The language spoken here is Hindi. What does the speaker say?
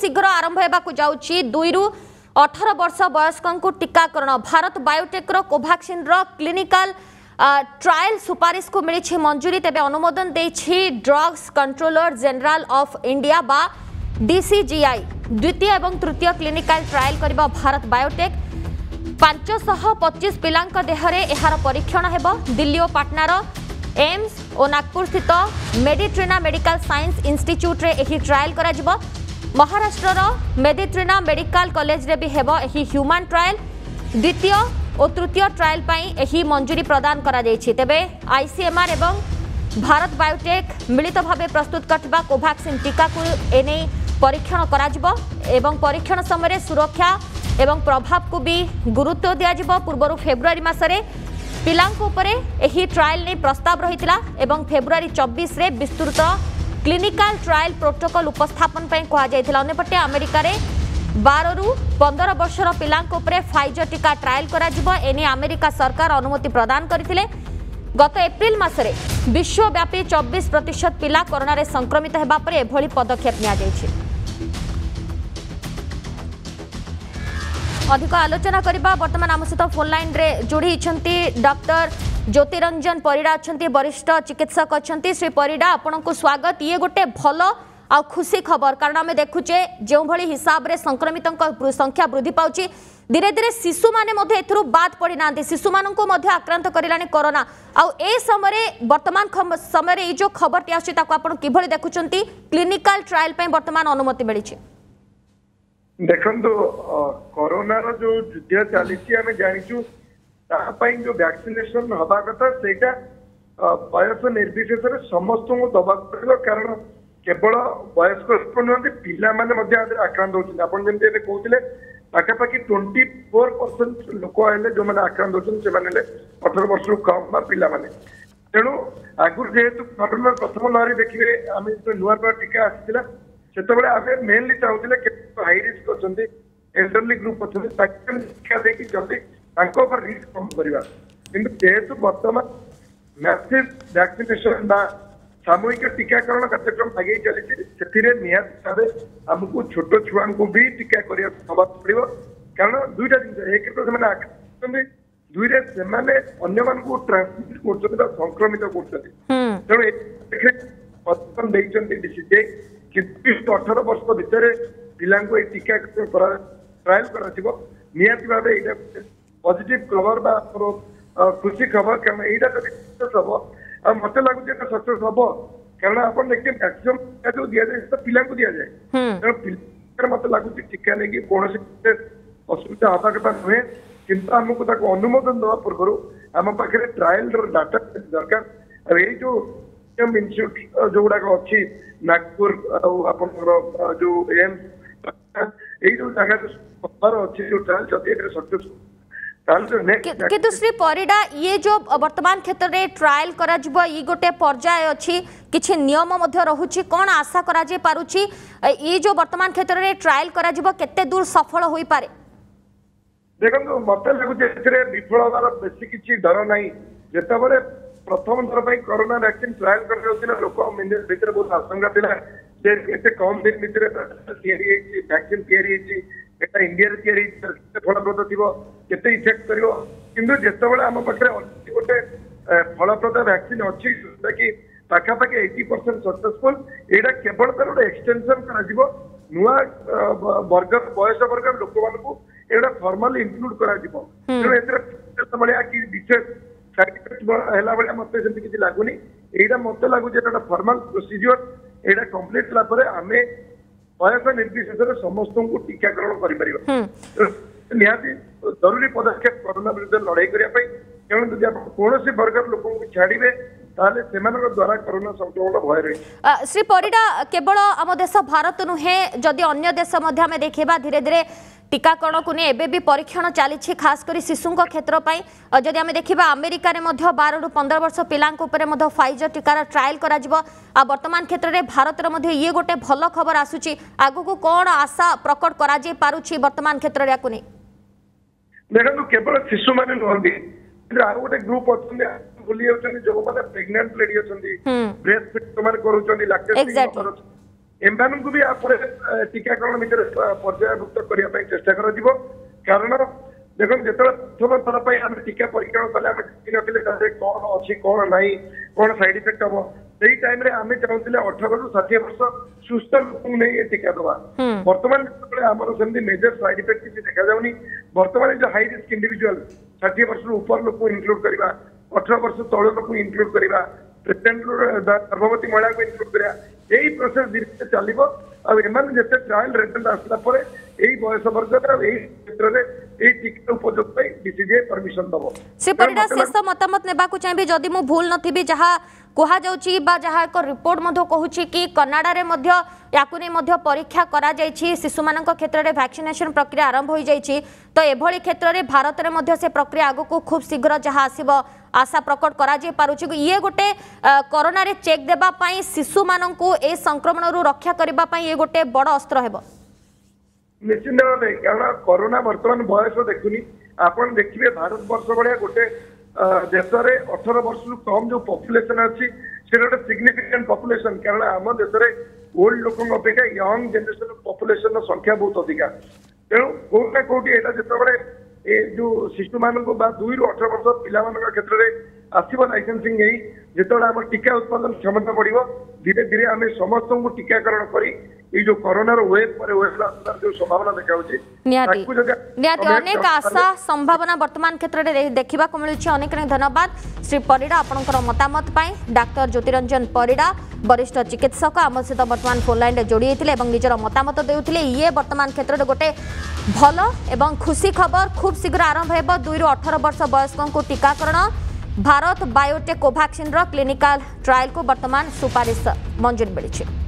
शीघ्र आरंभ होगा जाऊँगी 2 ରୁ 18 वर्ष वयस्कों टीकाकरण Bharat biotech Covaxin clinical trial सुपारिश को मिली मंजूरी तेज अनुमोदन देछि drugs controller general of India बा DCGI द्वितीय एवं तृतीय क्लिनिकल ट्रायल करिबा भारत बायोटेक 525 पिलांक देहरे एहार परीक्षण हेबो दिल्ली और पाटनार एम्स और नागपुर स्थित मेडिट्रिना मेडिकल साइंस इंस्टीट्यूट रे एही ट्रायल करा जिवो महाराष्ट्र मेडिट्रिना मेडिकल कॉलेज रे भी हेबो एही ह्यूमन ट्रायल द्वितीय और तृतीय ट्रायल पाई एही मंजूरी प्रदान करा जायछि तेबे ICMR एवं भारत बायोटेक मिलित भावे प्रस्तुत करथिबा कोवैक्सीन टीका को एने परीक्षण करा जिवो एवं परीक्षण समय सुरक्षा एवं प्रभाव को भी गुरुत्व दिया जिवो पूर्व फेब्रुआरी मासरे पिलांक उपरे एही ट्रायल ने प्रस्ताव रहितला एवं फेब्रुआरी 24 रे विस्तृत क्लिनिकल ट्रायल प्रोटोकॉल उपस्थापन पई कहा जायथिला अनेपटे अमेरिका रे 12 ରୁ 15 वर्षर पिलांक उपरे फाइजर टीका ट्रायल करा जिवो एने अमेरिका सरकार अनुमति प्रदान करथिले गत एप्रिल मासरे विश्वव्यापी 24% पिला कोरोना रे संक्रमित हेबा परे एभली पदक्षेप निया जायछि। अधिक आलोचना करबा वर्तमान आम सहित फोन लाइन रे जोड़ी डॉक्टर ज्योतिरंजन परिड़ा अच्छा वरिष्ठ चिकित्सक अच्छा श्री परिड़ा आपण को स्वागत। ये गोटे भल आ खुशी खबर कारण आम देखुचे जो भली हिसाब रे संक्रमित संख्या वृद्धि पाउची धीरे धीरे शिशु माने मध्य एथरु बाद पड़ी ना शिशु मान को मध्य आक्रांत करिलानी कोरोना आउ ए समय वर्तमान समय ये जो खबर टी आछि ताको आपण किभली देखुचंती क्लिनिकल ट्रायल पे वर्तमान अनुमति मिली देखो कोरोना रो जो युद्ध चली आम जाचु जो वैक्सीनेशन हवा कथा से बयस निर्विशेष समस्त को दबा पड़ो कारण केवल वयस्क लोक नुहति पिला आक्रांत होती आप जमी कहते पाखापाखि 24% लोक आए जो मैंने आक्रांत होती 18 वर्ष कम पिला तेणु आगुरी जेहेतु कोरोना प्रथम लहरी देखिए आम जो नुआ नुआ टीका आसाला से आम मेनली चाहूले हाई रिस्क अच्छा एल्डरली ग्रुप अच्छा टीका देकी जल्दी रिस्क कम करवा कि जेहेतु बर्तमान मैसिव वैक्सीनेशन सामूहिक टीकाकरण कार्यक्रम आगे चली निहत भाव आमको छोट छुआ को भी टीका पड़ो कारण दुईटा जिन एक तो दुई अन्य मान ट्रांसमिट कर संक्रमित कर कि 18 वर्ष भितर पिला टीकाकरण ट्रायल कर पॉजिटिव खबर खुशी खबर कारण यहाँ तो सक्सेस हम मत लगुच सक्सेस हम कारण आप देखिए मैक्सिमम जो दि जाए तो पिला को दि जाए तेणु मत लगुच टीका नहीं कौन असुविधा हवा कथा नुहे कि आमको अनुमोदन दवा पूर्व आम पाखे ट्रायल डाटा दरकार ये जो इन्यूट जो गुड़ाक अच्छी नागपुर जो एम्स ये जो जगह अच्छी जो ट्रायल जदि सक्सेस किंतु श्री परिड़ा ये जो वर्तमान क्षेत्र में ट्रायल करा जिवो ये गोटे पर्याय अच्छी किछि नियम मध्य रहुछि कौन आशा करा जे पारुछि ये जो वर्तमान क्षेत्र में ट्रायल करा जिवो केते दूर सफल होई पारे देखो मत लगुचे विफल होवार बेसी किछि डर नहीं जेतेबेले प्रथम थर पर कोरोना वैक्सीन ट्रायल कर लोक भीतर बहुत आशंका थिला जे कम दिन भितर वैक्सीन तैयारी इंडिया फलप्रद थी इफेक्ट कर जितेबाला आम पाखे गोटे फलप्रद वैक्सीन अच्छी कि पाखापाखि 80% सक्सेसफुल यहाँ केवल तार गोटे एक्सटेंशन कर नुआ वर्ग बयस वर्ग लोक मान फॉर्मली इंक्लूड कर कि विशेष साइड इफेक्ट मत किसी लगुनि यहाँ मत लगुच फॉर्मल प्रोसीजर यहाँ कंप्लीट होगा आम बयस निर्विशेष समस्त को टीकाकरण कर निहाती जरूरी पदक्षेप कोरोना विरुद्ध लड़ाई करने तेणु जब कौन वर्गर लोक छाड़े द्वारा कोरोना संक्रमण भय रही श्री परिड़ा केवल आम देश भारत नुहे जदि अन्य देश देखा धीरे धीरे टीकाकरण को नहीं एबे भी परीक्षण चली खासकर शिशु क्षेत्र पर जदि आम देखा अमेरिका 12 ରୁ 15 वर्ष पिला फाइजर टीकार ट्रायल करा वर्तमान क्षेत्र में भारत ये गोटे भल खबर आसूची आगु को कौन आशा प्रकट करा पारुछि वर्तमान क्षेत्र में नहीं देखो केवल शिशु मैंने नुहति गोटे ग्रुप अच्छा भूली जो मैंने प्रेग्नेंट लेडी अच्छा ब्रेस्ट फीड करुँच एमମାନଙ୍କୁ भी आपरे टीकाकरण भितर पर्यायभुक्त करने ପାଇଁ चेष्टा କରାଯିବ कारण देखो जो प्रथम थर पर आम टीका परीक्षण कले आम नथिले कौन अच्छी कौन ना कौन साइड इफेक्ट हम से टाइम आम चाहूले 18 ରୁ 60 वर्ष सुस्थ लोक नहीं टीका दवा बर्तमान आमर सेमती मेजर साइड इफेक्ट किसी देखा जाऊनी बर्तमान जो हाई रिस्क इंडिविजुअल 60 वर्ष ऊपर लोक इनक्लूड करवा 18 वर्ष तल लोक इनक्लूड करवा प्रेग्नेंट गर्भवती महिला को इनक्लूड करा यही प्रोसेस धीरे चलो आम जिते ट्रायल रिजल्ट आसला बयस वर्ग क्षेत्र में टीका उपयोग डीसीजीआई परमिशन दबो श्री परिडा शेष मतामत नेबा को चाहिए जदि मु भूल नथिबी जहाँ कहा जाउची बा जहाँ एक रिपोर्ट मध्य कहूची कि कनाडा रे मध्य याकु नै मध्य परीक्षा करा जायछि शिशु मानक क्षेत्र में वैक्सीनेशन प्रक्रिया आरंभ हो जायछि तो एभली क्षेत्र में भारत में मध्य से प्रक्रिया आगु को खूब शीघ्र जहाँ आसीबो आशा प्रकट करा जे पारुछि ये गोटे कोरोना रे चेक देबा पई शिशु मानक ए संक्रमण रु रक्षा करबा पई ये गोटे बड़ अस्त्र हेबो निश्चित भाव कारण कोरोना बर्तमान बयस देखुनी आपन देखिए भारत वर्ष भाया गोटे देश में 18 वर्ष कम जो पॉपुलेशन अच्छी से गोटे सिग्निफिकेंट पॉपुलेशन कारण आम देश में ओल्ड लोक अपेक्षा यंग जनरेशन पॉपुलेशन संख्या बहुत अधिका तेणु कौटना कौटी यहाँ जिते जो शिशु मान 2 ରୁ 18 वर्ष पिला क्षेत्र में आसव लाइसेंसिंग जिते आम टीका उत्पादन क्षमता बढ़ो धीरे धीरे आम समस्त को टीकाकरण करी जो कोरोना वेव पर वेव जो संभावना देखा अनेक आशा संभावना वर्तमान क्षेत्र में देखा मिलूँ अनेक धन्यवाद श्री परिडा आपंकर मतामत डाक्टर ज्योतिरंजन परिडा वरिष्ठ चिकित्सक आम सहित वर्तमान फोन लाइन जोड़ी होते निजर मतामत देउथिले ये वर्तमान क्षेत्र में गोटे भल एवं खुशी खबर खूब शीघ्र आरंभ हो 2 ରୁ 18 वर्ष वयस्कों को टीकाकरण Bharat biotech Covaxin clinical trial को वर्तमान सुपारिश मंजूरी मिली।